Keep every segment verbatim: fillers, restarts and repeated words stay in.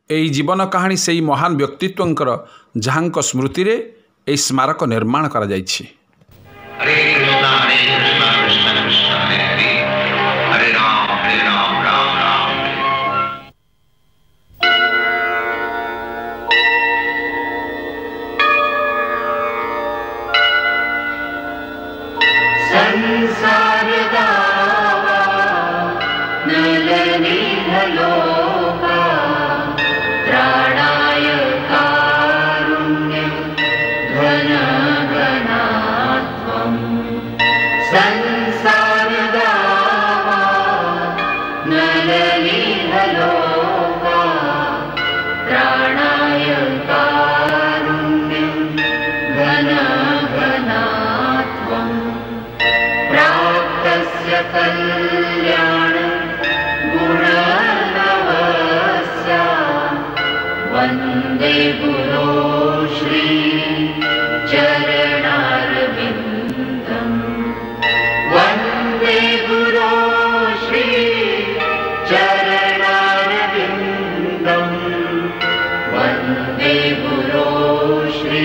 यही जीवन कहानी से महान व्यक्तित्वंकर जहां स्मृति रे यह स्मारक निर्माण करा जायछि। हरे कृष्णा हरे कृष्णा कृष्ण कृष्ण हरे हरे हरे राम हरे राम राम राम संसार दावा नलनी लोका त्राणाय कारुण्यं घन घनात्वं संसार दावा नलनी लोका त्राणाय कारुण्यं घन घनात्वं प्राप्तस्य कल्याण गुणनवस्य वन्दे गुरो श्री चरणारविन्दं वन्दे गुरो श्री चरणारविन्दं वन्दे गुरो श्री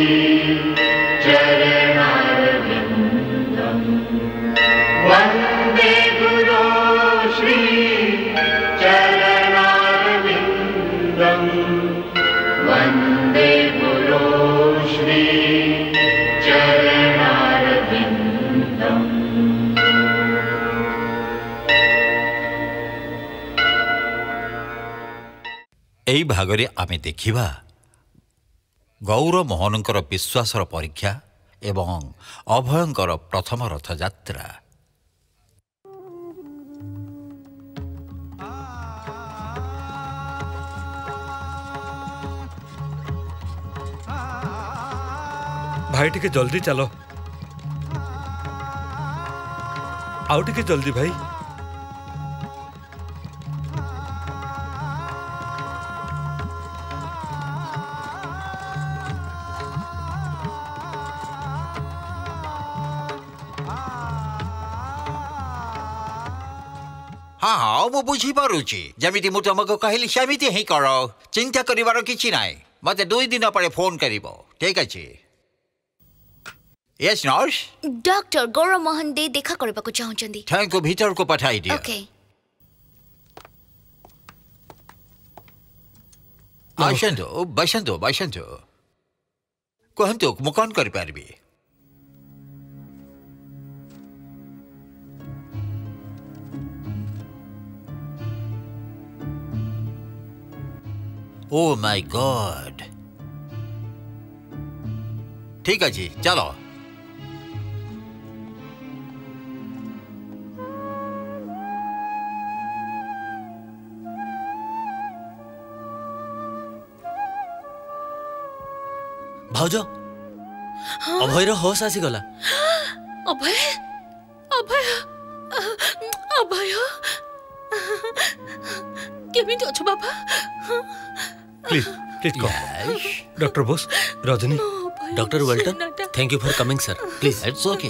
चरणारविन्दं वन्दे गुरो श्री चरणारविन्दं वन्दे गुरो श्री चरणारविन्दम्। एई भागरे आमे देखिबा गौर मोहनंकर विश्वासर परीक्षा एवं अभयंकर प्रथम रथयात्रा। भाई टिके जल्दी चलो, आउ टिके जल्दी भाई। हाँ हाँ मु बुझी पारुची जमिति मु तुमको कहली सेमिति ही करो, चिंता करिवार किछि नाही। मते दुई दिन परे फोन करिवो, ठीक अछि? Yes nurse. Doctor Gaurav Mohan दे देखा करबाको चाहुचंदी। थैंक यू, भीतर को पठाई दियो। ओके। आशंतो बसंतो बसंतो कहंतो मु कोन करि पारबी? Oh my God. ठीक अछि चलो। भाउज अभयर होश आसीगला। अभय अभय अभय केमिति अछ बाबा? Please please come. Doctor Bose, Rajni. Doctor Welton, thank you for coming sir. Please. It's okay.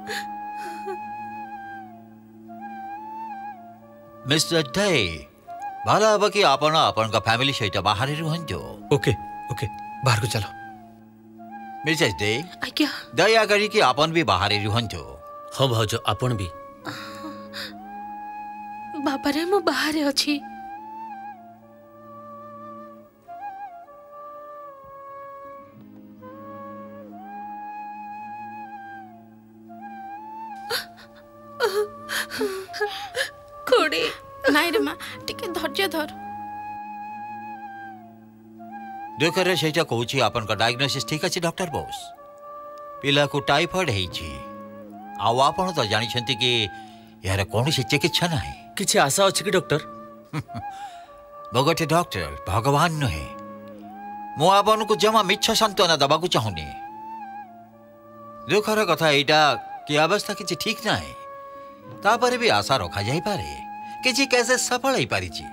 Mister De भला अब कि आपण आपण का फैमिली सहित बाहर रुहंजो। ओके ओके, बाहर को चलो। मिसेस डे आज्ञा दया करी कि आपण भी बाहर रुहंजो। हाँ भाउज आपण भी। बाबा रे मु बाहर अछि। खोड़ी नाई रे माँ टिके धैर्य धर। दुखरे सेटा कहूची आपन का डायग्नोसिस ठीक अछि डॉक्टर बोस? पिला को टाइफाइड हेछि। आउ आपण तो जानि छंती कि यार कोनोसी चिकित्सा नाही। किछि आशा अछि कि डॉक्टर? बगटे डॉक्टर भगवान नहे। मु आपन को जमा मिच्छ सांत्वना दबा को चाहुनी। दुखर कथा एटा कि अवस्था किछि ठीक नाही। तापरे भी आशा रखा जाई पारे किछि कैसे सफल होई पारिछि।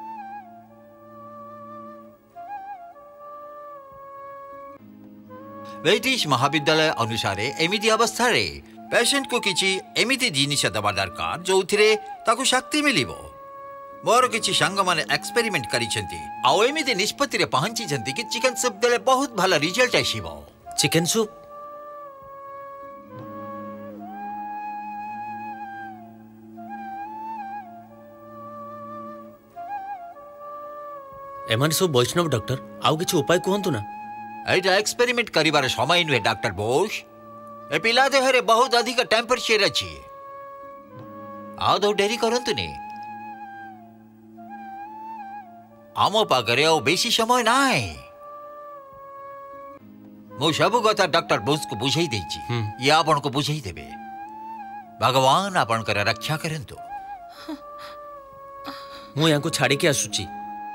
ब्रिटिश महाविद्यालय अनुसार एमिति अवस्था रे पेशेंट को किछि एमिति जिनिस दबा दरकार जो थिरे ताकू शक्ति मिलिबो। मोर किछि संग माने एक्सपेरिमेंट करिसेंती आ एमिति निष्पत्ति रे पहुंची जंती कि चिकन सूप देले बहुत भला रिजल्ट आसीबो। चिकन सूप एमाने सब वैष्णव डॉक्टर आउ किछि उपाय कहंतु ना। एटा एक्सपेरिमेंट करिबार समय नुहे डॉक्टर बोस। ए पिला देहरे बहुत अधिक टेम्परेचर अछि। आ दो डेरी करंतुनी। आमो पागरे ओ बेसी समय नाय। मो सब कथा डॉक्टर बोस को बुझाई देछि। ये आपन को बुझाई देबे। भगवान आपन कर रक्षा करंतु। मु यांको छाडी के आसुची।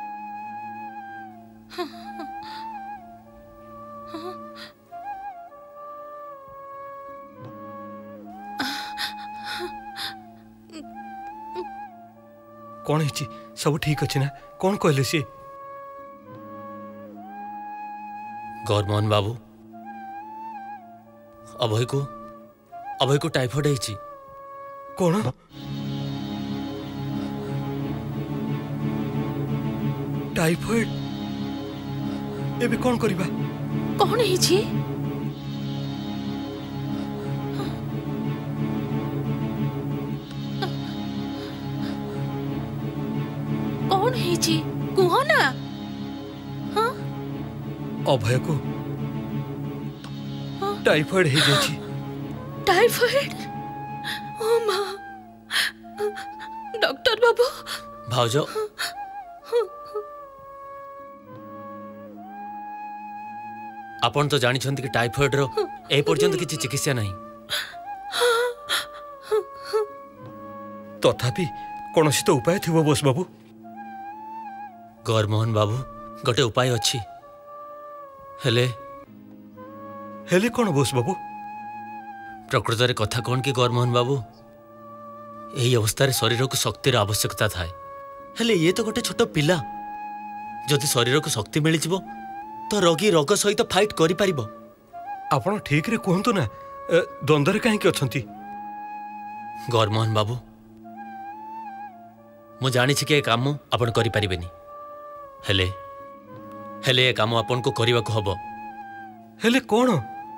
कौन है सब ठीक अच्छे ना? कौन कहले सी? गौरमोहन बाबू अभय को अभय को टाइफॉइड है। कौन? टाइफॉइड? एबे कौन करिबा? कौन है जी? कौन है जी? कुह ना। हाँ? अभय को टाइफॉइड है जाची। टाइफॉइड? ओ मां। डॉक्टर बाबू। भाउजो आपण तो जानी छंती कि टाइफॉइड रो ए पर्यंत किछि चिकित्सा नहीं। तथापि कोनोसी तो उपाय थिबो बोस बाबू। गौरमोहन बाबू गोटे उपाय अच्छी। हेले हेले कौन बोस बाबू? प्रकृत रे कथा कौन कि गौरमोहन बाबू यही अवस्था शरीर को शक्तिर आवश्यकता थाए। हेले ये तो गोटे छोट पिला। जदि शरीर को शक्ति मिल जिवो तो रोगी रोग सहित फाइट करि परिबो। आपण ठीक रे कहंतु ना द्वंद्व कहीं के अछंती। गौरमोहन बाबू मु जानि छी के काम आपण करि परिबेनी। हेले हेले ए काम आपन को करबा को हबो। हेले कोन?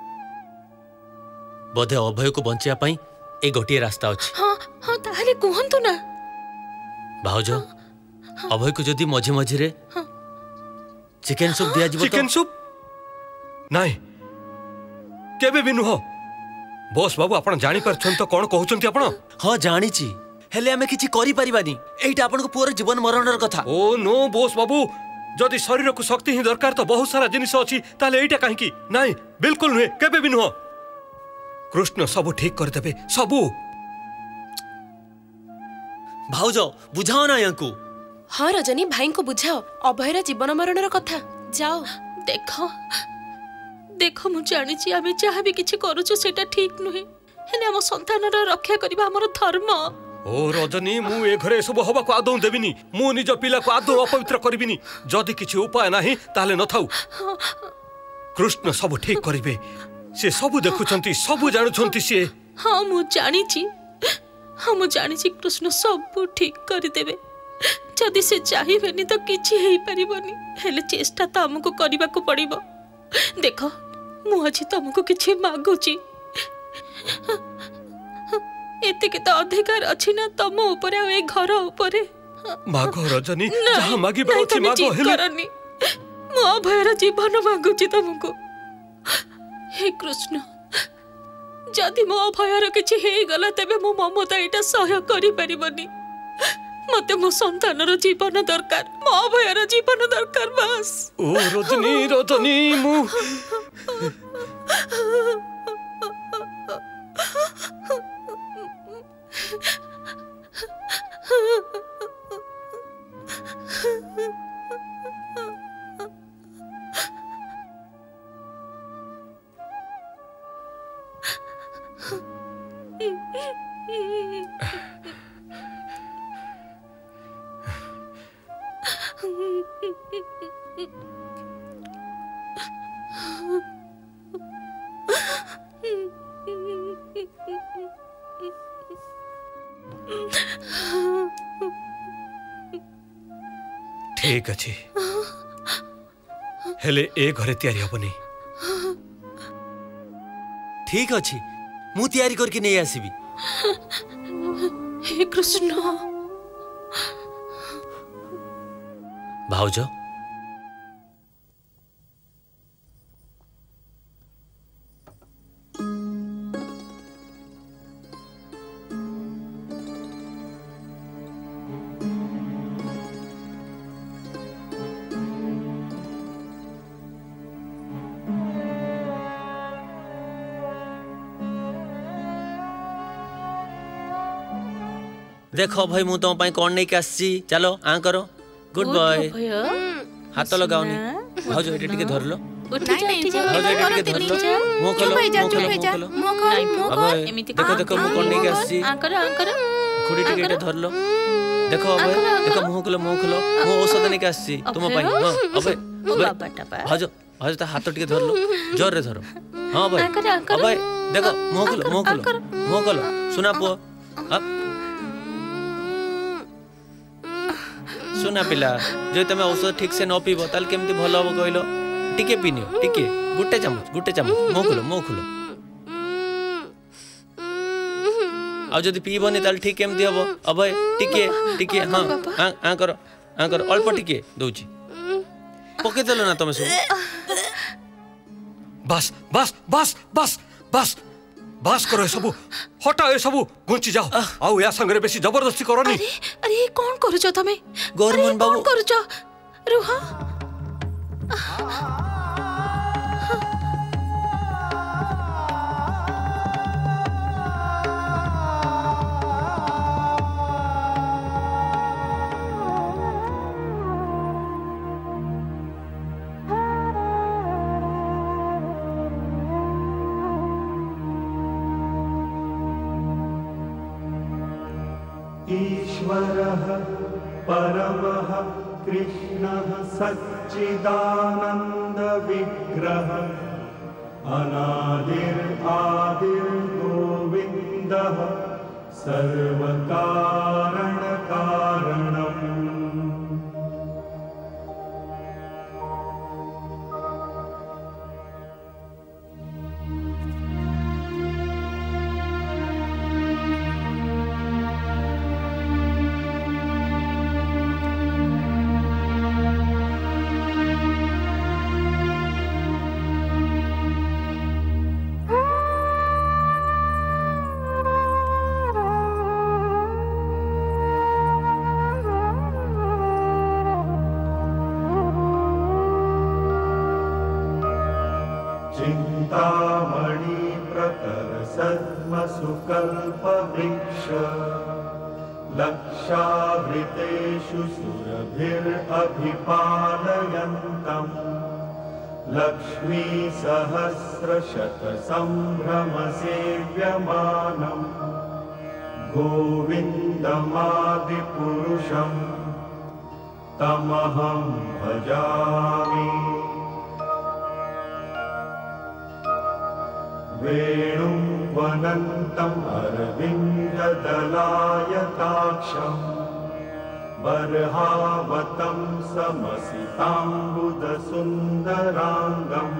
बोधे अभय को बंचिया पई ए गोटिए रास्ता अछि। हां हां ताले कहंतु ना। भाउजो अभय को जदी मझे मझे रे चिकन सूप दिया जिवो। चिकन सूप नाही केबे भी नुहो। बॉस बाबू आपण जानि परछन तो कोन कहउचंती आपण? हां जानि छी हेले हमें किछि करि परिबानी। एटा आपण को पूरा जीवन मरणर कथा। ओ नो बॉस बाबू जदि शरीर को शक्ति ही दरकार तो बहुत सारा जिनिस अछि ताले एटा काहे की? नाही बिल्कुल नुहे केबे भी नुहो। कृष्ण सब ठीक कर देबे सबू। भाउजो बुझाओ ना यांकू। हाँ रजनी भाई को बुझाओ अभयर जीवन मरणर कथा। जाओ देखो देखो मु जानी छी आमे जहाँ भी किछि करूछु सेटा ठीक नुहे। हेले हम संतानर रक्षा करबा हमर धर्म। ओ रजनी मु ए घरे सब हवा को आदौ देबिनी। मु निज पिला को आदौ अपवित्र करबिनी। जदि किछि उपाय नाही ताले न थाउ। कृष्ण सब ठीक करिवे। से सब देखुछंती सब जानुछंती से। हां मु जानी छी। हां मु जानी छी कृष्ण सब ठीक कर देबे। जदि से चाहिबेनी तो किछि हेई परिबोनी। हेले चेष्टा तो हमको करबा को पड़िबो। देखो मु आज तुमको किछि मागुची। एते के तो अधिकार अछि ना तुम ऊपर आ ए घर ऊपर। मागो रजनी जहां मागी बाउची मागो। हेले करनी मो अभयर जीवन मागुची तुमको। हे कृष्ण जदि मो अभयर किछि हे गला तबे मो ममता एटा सहय करि परिबनी। मते मो संतानर जीवन दरकार। मो अभयर जीवन दरकार बस। ओ रजनी रजनी मु ठीक अच्छे हेले ए घरे तैयारी हबनी ठीक अच्छी मु तैयारी करके नहीं आसबी हे कृष्ण भाउज देखो भाई मु तुम कौन नहीं आसी चलो आ करो गुड बॉय हाथ लगाओनी भाउज एटे टिके धर लो भाउज एटे टिके धर लो मुंह खोलो मुंह खोलो अबे देखो देखो मु कौन नहीं आसी खुड़ी टिके एटे धर लो देखो अबे देखो मुंह खोलो मुंह खोलो मु औषध नहीं आसी तुम पई हां अबे भाउज भाउज ता हाथ टिके धर लो जोर रे धरो हां भाई अबे देखो मुंह खोलो मुंह खोलो मुंह खोलो सुना पुओ अब सुना पिला जो तुम औषध ठीक से न पीब ताल केमती भल हम कहल टिके पीनियो टिके गुटे चामच गुटे चामच मुँह खोलो मुँह खोलो आ जदि पीबनी ताल ठीक केमती हम अब टिके टिके हाँ आ कर आ कर अल्प टिके दउची पके देलो ना तुम सब बस बस बस बस बस बस करो सबू हटाओ सबू घुंची जाओ आउ या संगे बेसी जबरदस्ती करो नी अरे अरे कौन करू छ तमे गौरमोहन बाबू करू छ रुहा ईश्वरः परमः कृष्णः सच्चिदानन्द विग्रह अनादिर्आदिर्गोविन्दः सर्वकारण कारणम् चिंतामणि प्रकर सद्मसुकल्पवृक्ष लक्षावृतेषु सुरभिरभिपालयन्तम् लक्ष्मी सहस्रशतसम्भ्रमसेव्यमानम् गोविन्दमादिपुरुषं तमहं भजामि वेणुं वनन्तम् अरविन्ददलायताक्षम् बर्हावतं समसिताम्बुदसुन्दराङ्गम्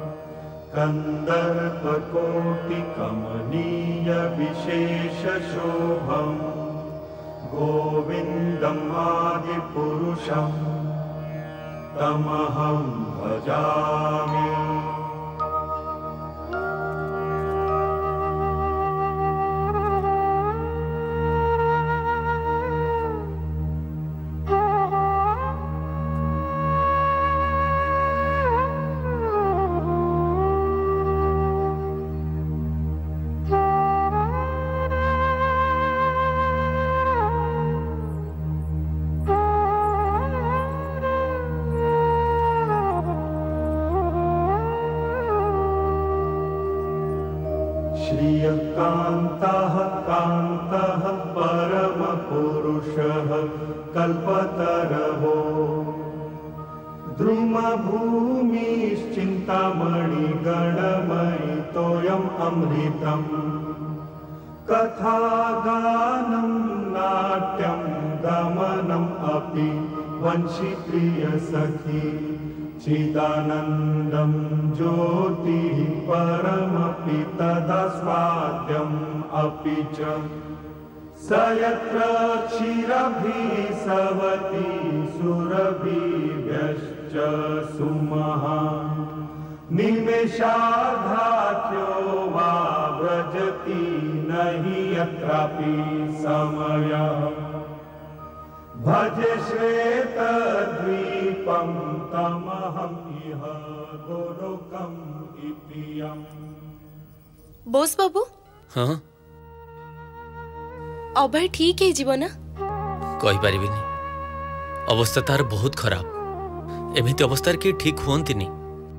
कन्दर्पकोटिकमनीयविशेषशोभम् गोविन्दम् आदिपुरुषं तमहं भजामि श्रियकान्तः कान्तः परमपुरुषः कल्पतरवो द्रुमभूमिश्चिन्तामणिगणमयितोऽयम् अमृतम् कथागानं नाट्यं गमनम् अपि वंशी प्रिय सखी चिदानन्दं ज्योति परमपि तदस्वाद्यम् अपि च स यत्र क्षीरभिसवति सुरभिभ्यश्च सुमहान् निमेषार्धाख्यो वा व्रजति नहि यत्रापि समयः भजे श्वेतद्वीपं तमहम् इह गोलोकम् इति यम्। बोस बाबू हाँ अभय ठीक है जीवन कही पारिबिनी अवस्था तार बहुत खराब एमिति अवस्था कि ठीक हुअंतिनी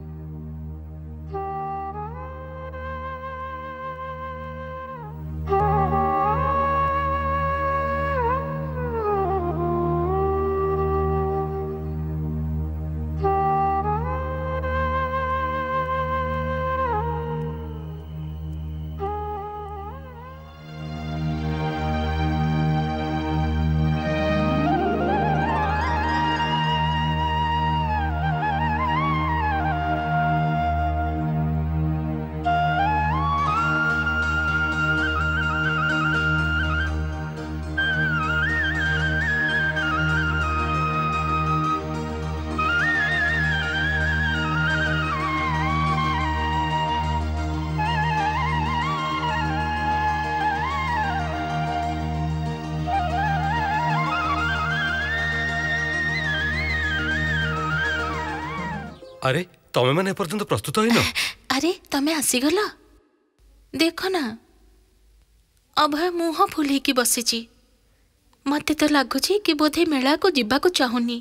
अरे तमे माने पर्यंत प्रस्तुत होइनो अरे तमे आसीगल देख ना अभय मुह फुल की बसी मते तो लगुच कि बोधे मेला को जीवा को चाहूनी।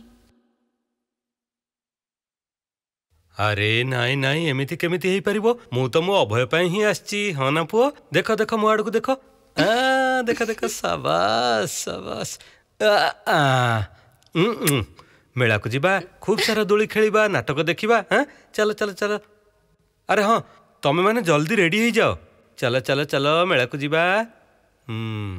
अरे नाई नाई एमिति केमिति हेई परिबो मु तो मो अभय पई ही आछि हाँ ना पुओ देख देख मो आड़ को देख आ देख देख शाबाश शाबाश आ आ उम उम मेला को जीवा खूब सारा दोली खेलिबा नाटक देखिबा हां चलो चलो चलो अरे हाँ तमे माने जल्दी रेडी हो जाओ चलो चलो चलो मेला को जीवा। हम्म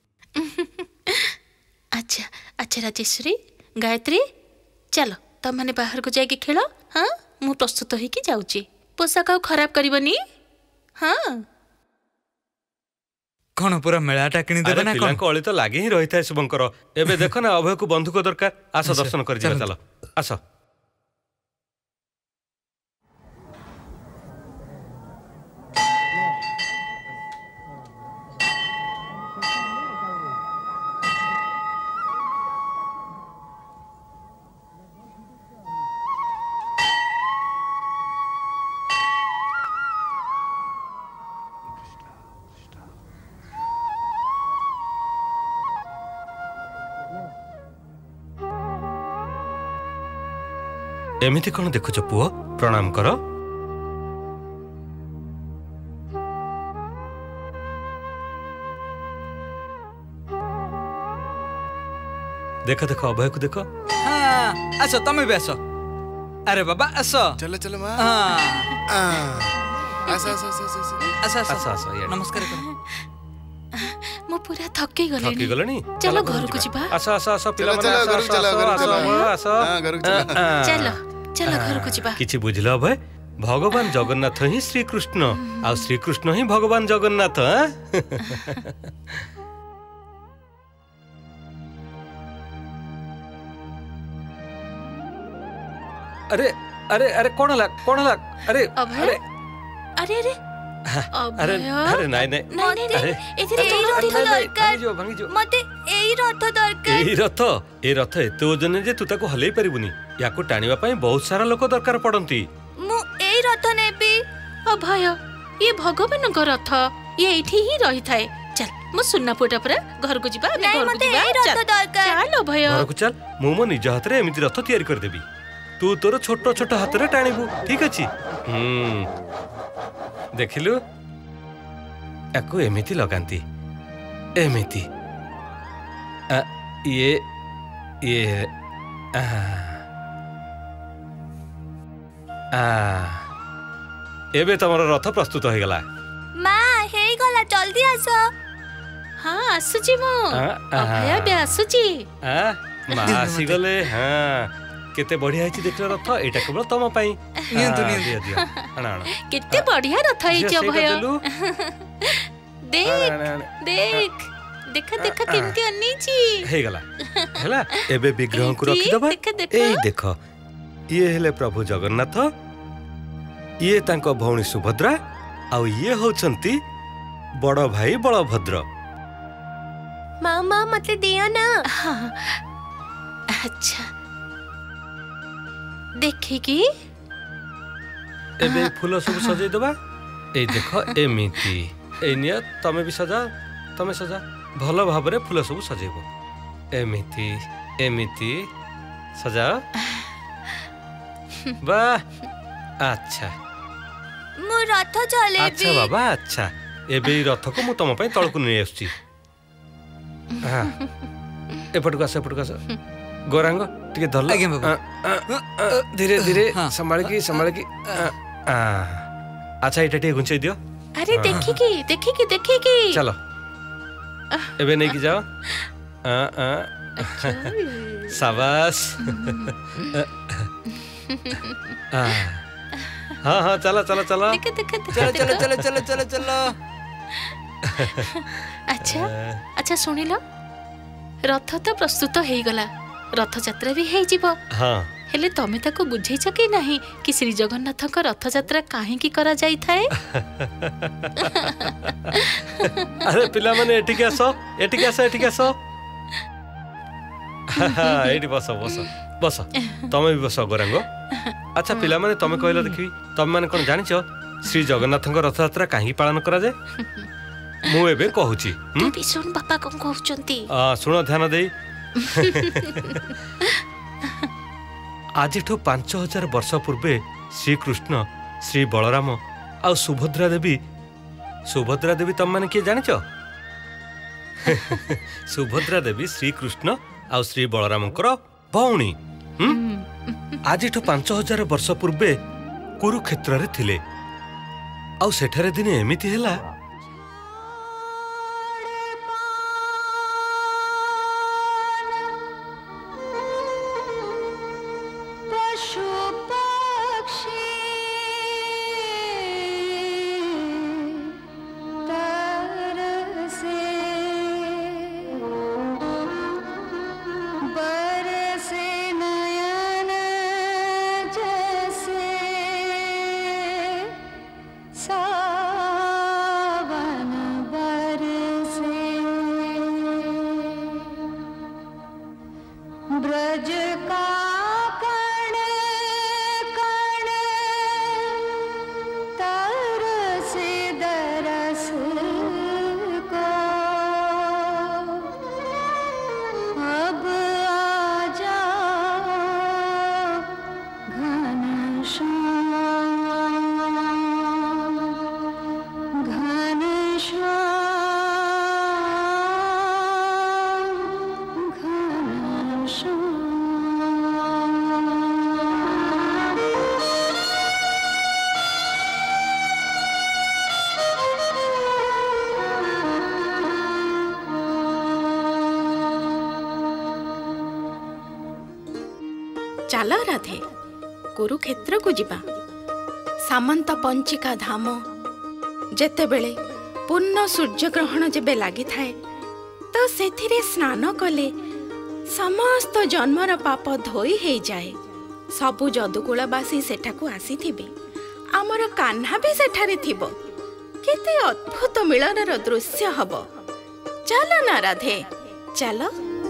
अच्छा अच्छा राजेश्वरी गायत्री चलो तुम मैंने बाहर को जाके खेल हाँ मु प्रस्तुत होइकी जाउची पोशाक आउ खराब करबनी। हाँ कौन पूरा मेलाटा किनी देबे ना कोन कोली तो लागे ही रहिता है शुभंकर एबे देखो ना अभय को बंधुक दरकार आस दर्शन कर जिया चलो आस। एमिति कौन देखुच पुओ प्रणाम कर देख देख अभय को देख हाँ आसो तमे भी आसो अरे बाबा आसो चलो चलो मां हाँ आस आस आस आस आस आस आस नमस्कार करो मु पूरा थकी गलेनी थकी गलेनी चलो घर को जीवा आस आस आस पिला चलो चलो घर चलो घर चलो आस हां घर चलो चलो चलो घर को जीवा किछि बुझलो अभय भगवान जगन्नाथ ही श्री कृष्ण आ श्री कृष्ण ही भगवान जगन्नाथ। अरे अरे अरे कौन लग कौन लग अरे अभय अरे अरे अरे अरे नाइ नाइ नहीं अरे एथिरे एई रथ दरकार जो भांगी जो मते एई रथ दरकार एई रथ ए रथ एते ओजन जे तू ताको हलै परिबुनी याको टाणीबा पई बहुत सारा लोक दरकार पड़ंती मु एई रथ नेबी अभय ये भगवान को रथ ये एठी ही रही थाए चल मु सुन्ना पोटा पर घर को जीवा घर को जीवा एई रथ दरकार चल अभय घर को चल मु मो निज हाथ रे एमिति रथ तयारी कर देबी तू तोर छोट छोट हाथ रे टाणीबू ठीक अछि। हम्म देखिलु याको एमिति लगांती एमिति आ ये ये आ आ एबे तमर रथ प्रस्तुत हो गला मां हेई गला जल्दी आसो हाँ आसुची मो अभय बे आसुची आ माँ आसीगले हाँ केते बढ़िया है देख रथ एटा केवल तुम पाई नियंतु हाँ, नियंतु दियो, दियो। अना, अना। केते बढ़िया रथ है झियो, अभय ସେଇଟା ଦେଲୁ। देख अना, अना, देख देखा देखा केमती अनीची हे गला हैला एबे विग्रह को रखि दबा देखा, देखा। एई देखो ये हेले प्रभु जगन्नाथ ये तांको भौणी सुभद्रा आउ ये होचंती बड़ भाई बलभद्र। मामा मते दियो ना। हाँ अच्छा देखिकी एबे फूल सब सजै दबा ए देखो एमिति ए निया तमे भी सजा तमे सजा भलो भाबरे फूल सब सजेबो एमिति एमिति सजा वाह अच्छा मु रथ चले अच्छा बाबा अच्छा एबे ई रथ को मु तम पई तळकु नै आछी हां एपटको आस एपटको आस गोरांग टिके धरल आज्ञा बाबा। धीरे धीरे हाँ। संभाल की संभाल की आ, अच्छा एटा टिके गुंचै दियो अरे हाँ। देखिकी देखिकी देखिकी चलो एबे नै की जाओ आ आ शाबाश आ, हाँ हाँ चलो चलो चलो देखा देखा चलो चलो चलो चलो चलो चलो अच्छा अच्छा सुनिल रथ तो प्रस्तुत हो गला रथ यात्रा भी हो जीवो हाँ हेले तमे ताको बुझेछ कि नहीं कि श्री जगन्नाथ को रथ यात्रा काहे की करा जाई थाए अरे पिला माने एटिके आसो एटिके आसो एटिके आसो एटी बस बस बस तमे भी बस गोरांगो अच्छा पिला माने तमे कहलो देखि तमे माने कोन जानिछो श्री जगन्नाथ को रथ यात्रा काहे पालन करा जाय मु एबे कहूची तू भी सुन बापा कौन कहउचंती आ सुनो ध्यान देई आज पांच हजार वर्ष पूर्वे श्री कृष्ण श्री बलराम आ सुभद्रा देवी सुभद्रा देवी तम माने किए जानिछ सुभद्रा देवी श्री कृष्ण आ श्री बलराम भौणी आज पांच हजार वर्ष पूर्वे कुरुक्षेत्र रे थिले आ सेठारे दिने एमिति हैला चल राधे कुरुक्षेत्र को जिबा सामंत पंचिका धाम जेते बेले पूर्ण सूर्य ग्रहण जेबे लागि थाए तो सेथिरे स्नान कले समस्त जन्मर पाप धोई हे जाए सबु जदुकुलवासी सेठाकू आसीथिबे आमर कान्हा भी सेठारे थिबो केते अद्भुत मिलनर दृश्य हबो चल ना राधे चल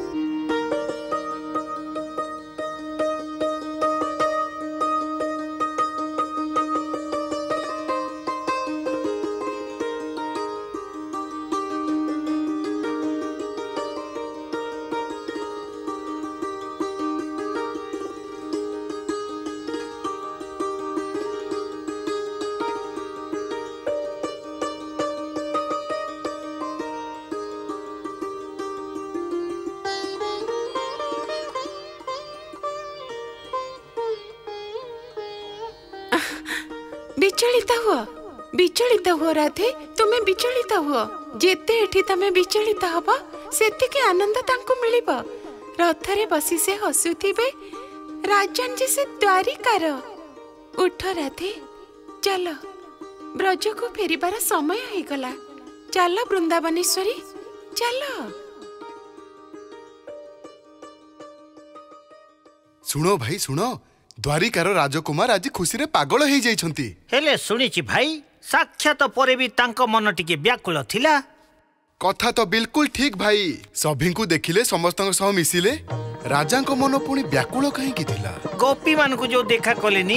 विचलित हुआ विचलित हुआ राधे तुम्हें विचलित हुआ जेते एठी तमे विचलित हबा सेति के आनंद तांको मिलिबा रथरे बसी से हसुथिबे राजन जी से द्वारिकार। उठ राधे चल, ब्रज को फेरिबार समय हो गला। चल वृंदावनेश्वरी चल। सुनो भाई सुनो, द्वारिकार राजकुमार आज खुशी रे पागल हो जाइछंती। हेले सुनिछि भाई, साक्षात परे भी तांको मन टिके व्याकुल थिला। कथा तो बिल्कुल ठीक भाई। सभी को देखिले समस्तक सह मिसिले राजा को मन पुणी व्याकुल कहीं की थिला। गोपी मान को जो देखा कलेनी।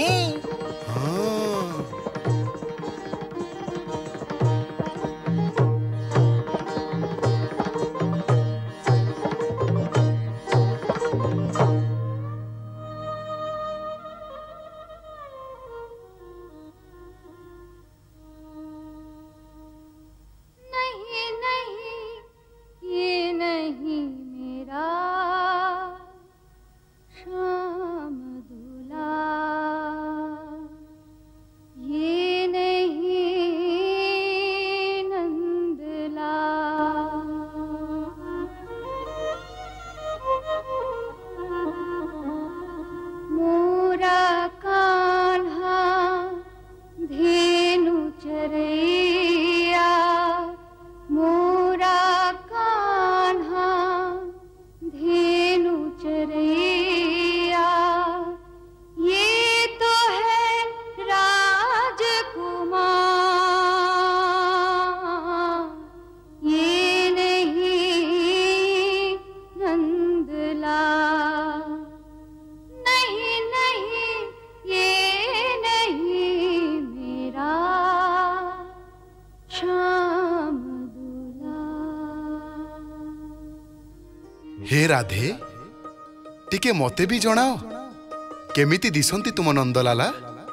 हे राधे, टिके मते भी जणाओ केमिति दिसंती तुम नंदलाला।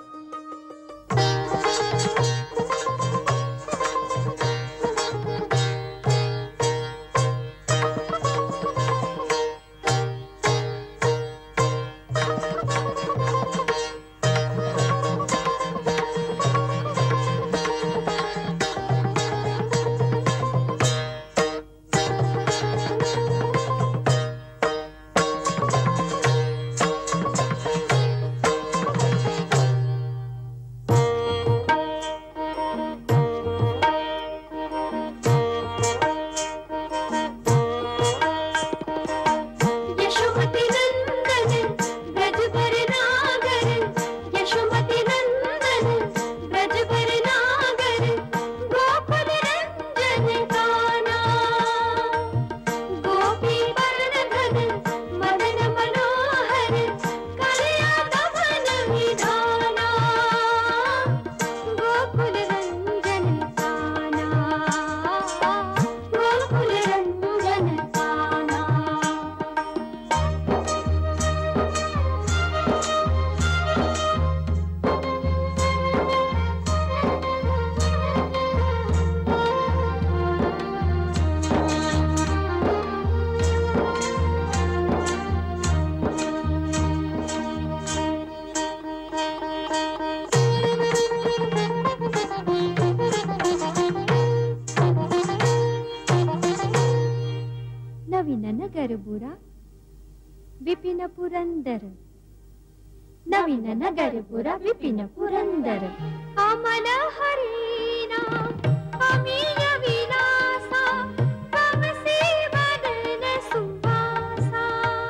विपिन पुरंदर नवीन नगर पुरा विपिन पुरंदर अमल हरीना अमीय विलासा तम से बदन सुवासा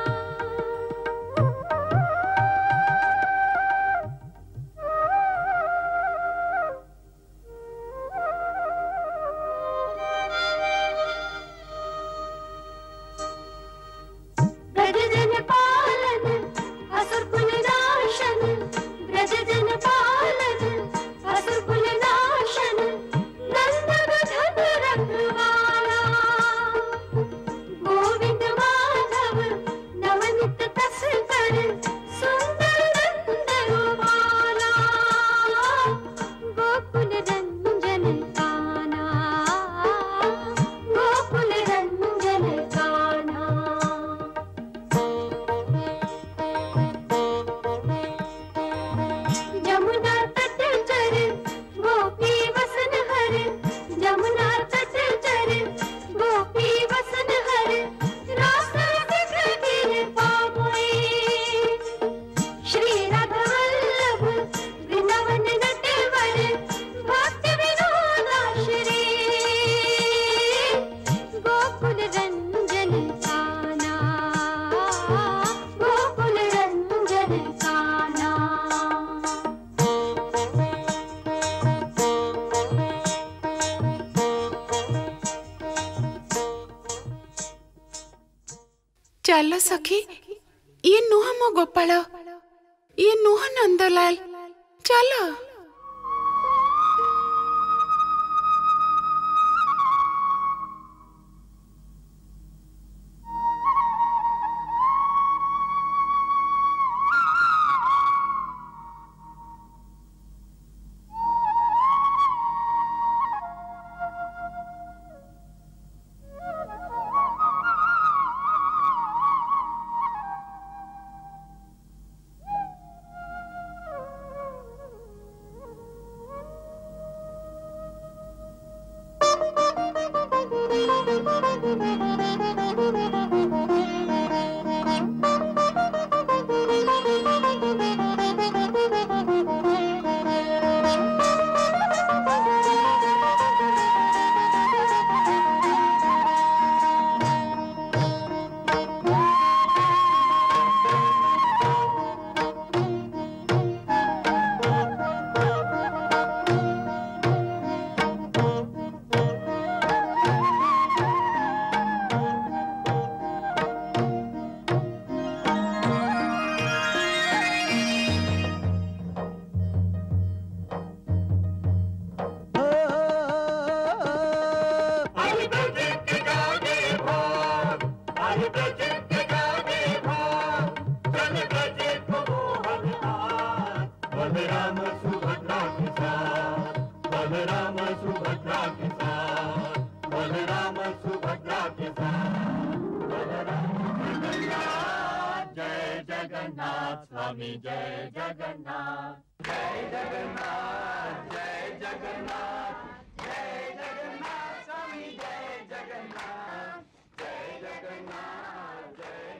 ब्रजजन पालन असुर कुल नाशन ब्रजजन पालन असुर कुल नाशन चल सखी, ये नुह मो गोपाल, ये नुह नंदलाल, चलो।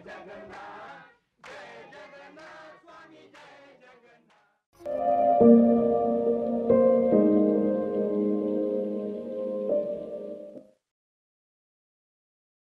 Thank you.